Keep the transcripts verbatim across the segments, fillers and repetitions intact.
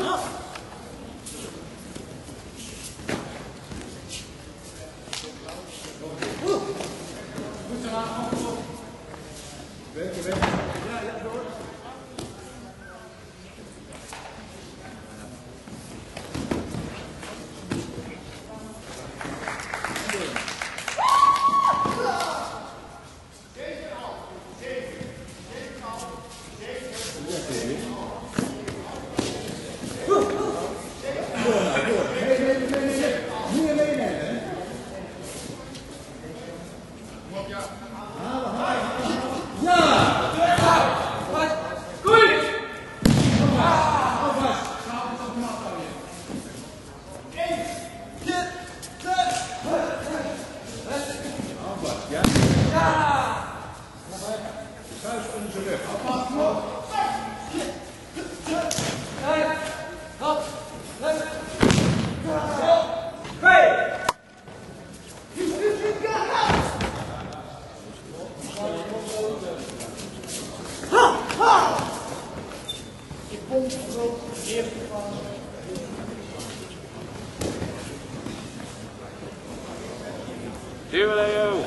Werken, werken. Ja, ja, door. Here we go.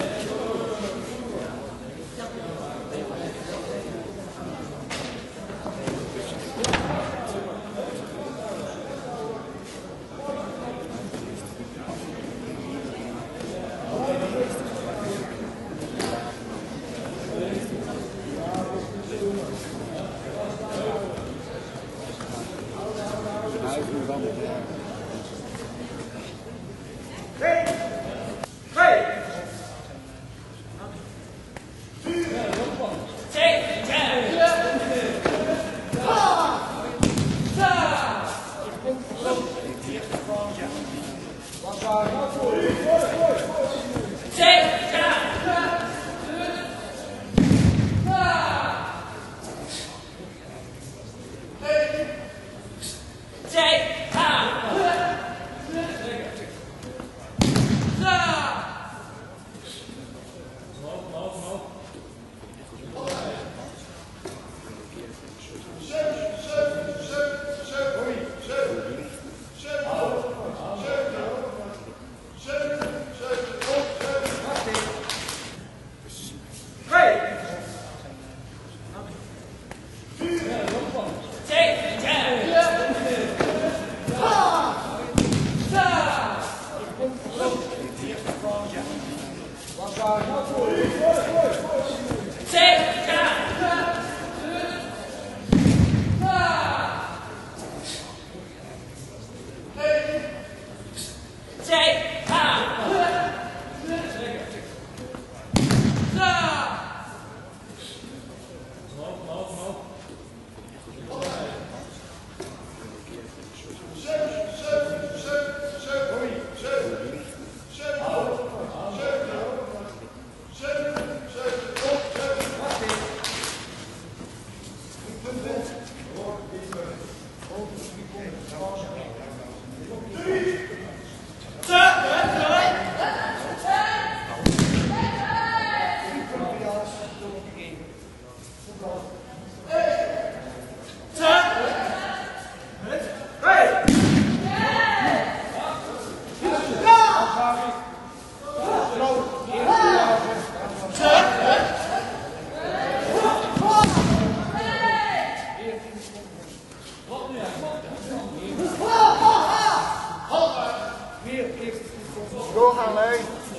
Doorgaan, Lee.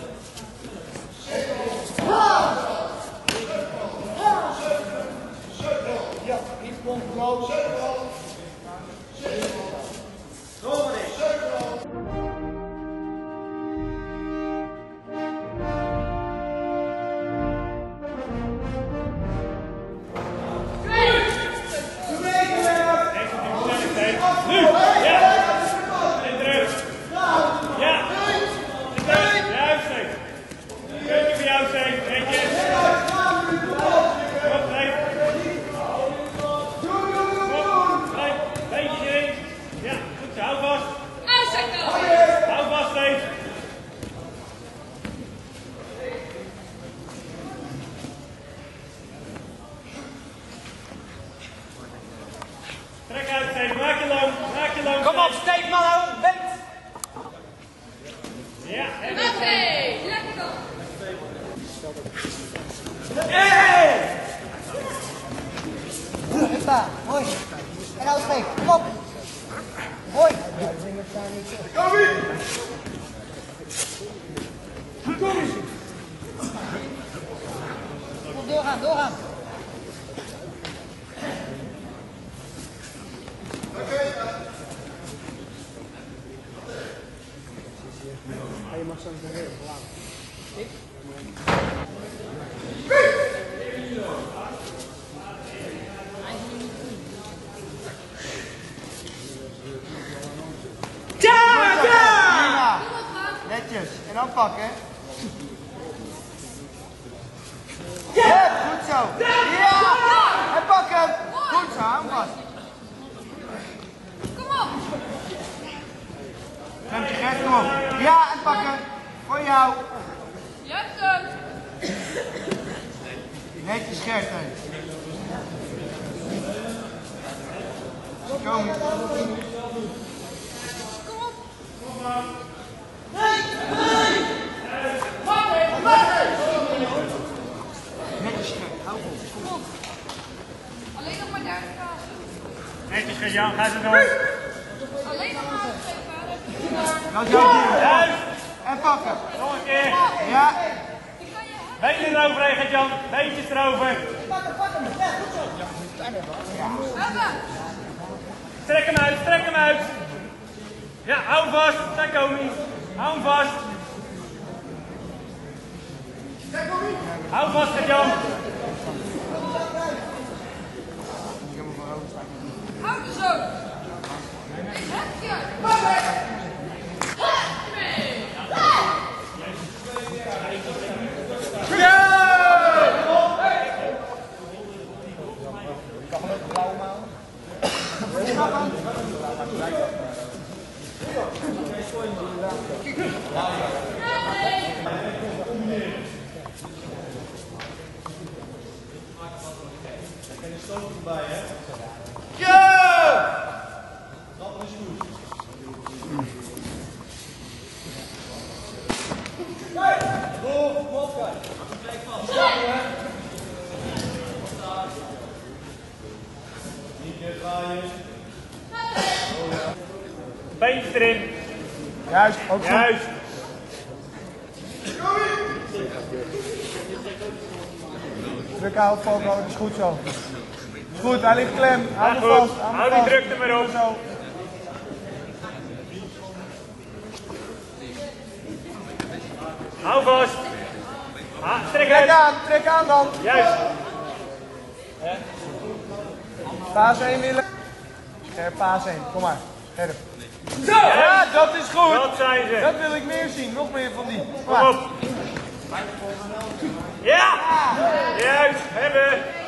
Ja, iets controle. Door maar eens. Ja! Kom doorgaan, doorgaan. Je mag zo meteen heel lang. Ik? Ja, ja! Netjes. En dan pakken. Ja, goed zo. Ja! En pak hem. Goed zo, hou hem vast. Kom op! Remtje Gert, kom op. Ja, en pakken. Voor jou. Je hebt hem! Netjes Gert, hé. Kom. Kom op! Netjes Gert, hou vol. Kom op! Alleen nog maar dertig gaan. Netjes Gert-Jan, ga zo door. Alleen nog maar geven. Dat is jouw team. Juist. En pakken. Nog een keer. Ja. Benen eroverheen Gert-Jan. Beentjes erover. Hebben! Strek hem uit, strek hem uit. Ja, hou hem vast. Daar kom hij. Hou hem vast. Hou hem vast Gert-Jan. Houd er zo! Heb je! Beentjes erin. Juist, ook goed. Juist. Druk houden, Volko, dat is goed zo. Is goed, hij ligt klem. Hou Ja, hem vast. goed. Hou hem Hou die vast. drukte maar op. Zo. Hou vast. Ah, strek Trek uit. aan, trek aan dan. Juist. Paas heen, Willem. Scherp paas heen, kom maar. Scherp. Ja, dat is goed. Dat zijn ze. Dat wil ik meer zien, nog meer van die. Kom Kom maar. op. Ja. Juist. Hebben.